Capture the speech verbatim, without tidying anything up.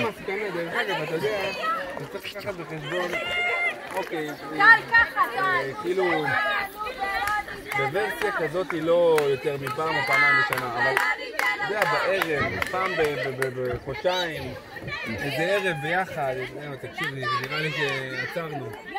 המסקנה, דרך אגב, אתה יודע, אני צריך לקחת בחשבון, אוקיי, כאילו, בוורסיה כזאת היא לא יותר מפעם או פעמיים בשנה, אבל אתה יודע, בערב, פעם בחודשיים, איזה ערב ביחד, תקשיב, נראה לי שעצרנו.